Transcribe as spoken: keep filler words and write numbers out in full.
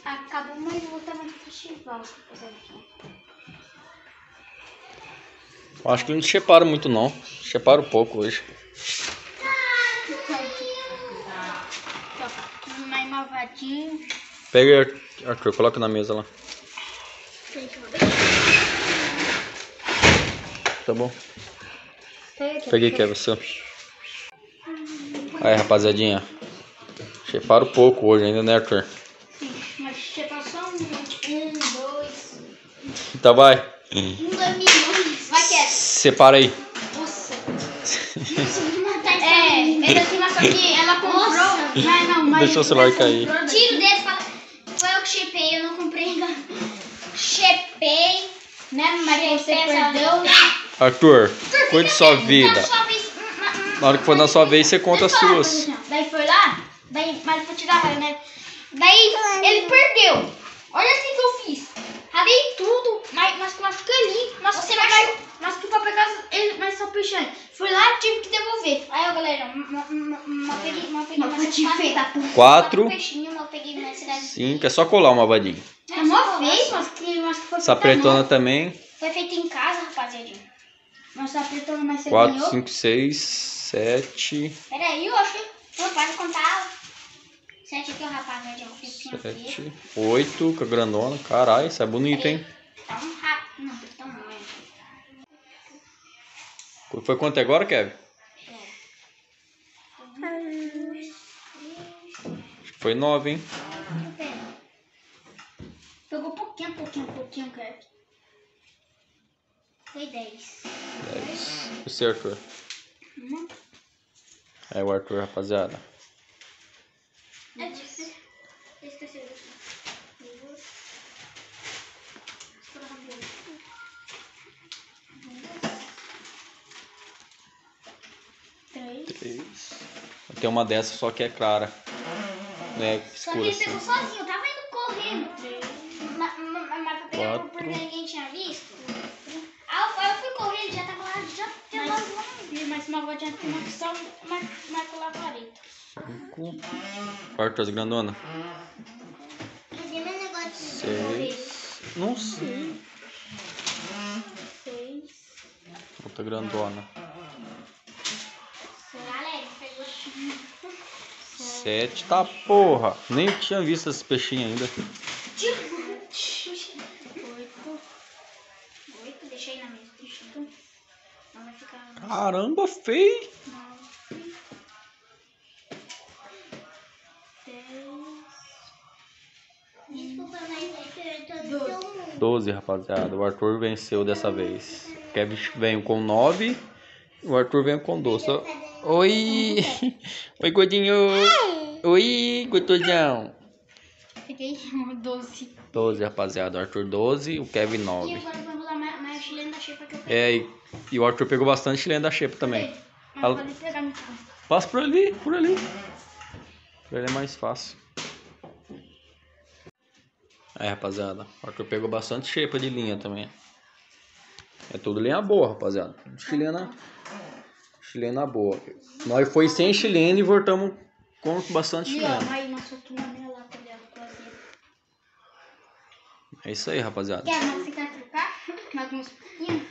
Acabou, mas voltamos no festival. Eu acho que não cheparam muito não. Cheparam pouco hoje. Mais malvadinho. Pega aí, Arthur, coloca na mesa lá. Tá bom. Peguei, que é você. Aí, rapaziadinha. Cheparam pouco hoje ainda, né, Arthur? Sim, mas chepar só um, um, dois. Então vai. Um, dois milhões. Vai, Kevin. Separa aí. Nossa. É, ainda tem uma só que ela comprou. Não, não, mas deixa o celular cair. Tiro desse, fala. Foi eu que chepei, eu não comprei ainda. Chepei, né? Mas você perdeu. Arthur, cuide de sua vida. Na hora que for na sua vez, você conta as suas. Daí foi lá, daí, mas foi tirar a né? Daí ele perdeu. Olha assim que eu fiz. Ralei tudo, mas, mas machuquei ali. Mas você vai. Mas que pra pegar ele, mas só puxando. Fui lá e tive que devolver. Aí, ó, galera, eu peguei, eu peguei mais quatro, peguei cinco, é só colar uma vadinha. É mó feio, mas que, mas que foi Essa pretona também. Foi feito em casa, rapaziadinha. Mas a pretona mais você quatro, ganhou. cinco, seis, sete. Pera aí, eu acho que não pode contar. sete aqui, ó, rapaziadinha. sete, oito, com a grandona. Caralho, isso é bonito, hein? Tá um rápido. Não, tá um mais. Foi quanto agora, Kevin? Acho que foi nove, hein? Pegou pouquinho, pouquinho, pouquinho, Kevin. Foi dez. dez. E você, Arthur? Uhum. É o Arthur, rapaziada. É difícil. Esqueci. três. Tem uma dessa só que é clara. Né? Só que ele pegou sozinho, eu tava indo correndo. Mas, mas eu peguei porque ninguém tinha visto. Aí eu fui correndo, já tava lá, já tinha mais uma. Mas uma vodinha tem uma só marcou lá a vareta. cinco. Quarto, as grandona. seis. Não sei. seis. Outra grandona. sete, tá porra. Nem tinha visto esses peixinhos ainda. oito. oito, deixei na mesa. Não vai ficar. Caramba, feio. doze, rapaziada. O Arthur venceu dessa vez. O Kevin veio com nove. O Arthur veio com doze. Oi! Oi, gordinho! Oi, gotosão! Peguei doze. doze, rapaziada. O Arthur doze, o Kevin nove. E agora eu vou usar mais, mais chileno da xepa que eu peguei. É, e, e o Arthur pegou bastante chileno da xepa também. Mas Al... pode pegar muito bom. Passa por ali, por ali. Por ali é mais fácil. É, rapaziada. O Arthur pegou bastante xepa de linha também. É tudo linha boa, rapaziada. Chilena. Chilena boa. Nós foi sem chileno e voltamos com bastante chileno. É isso aí, rapaziada. Quer mais ficar trocar? Mais uns pouquinhos?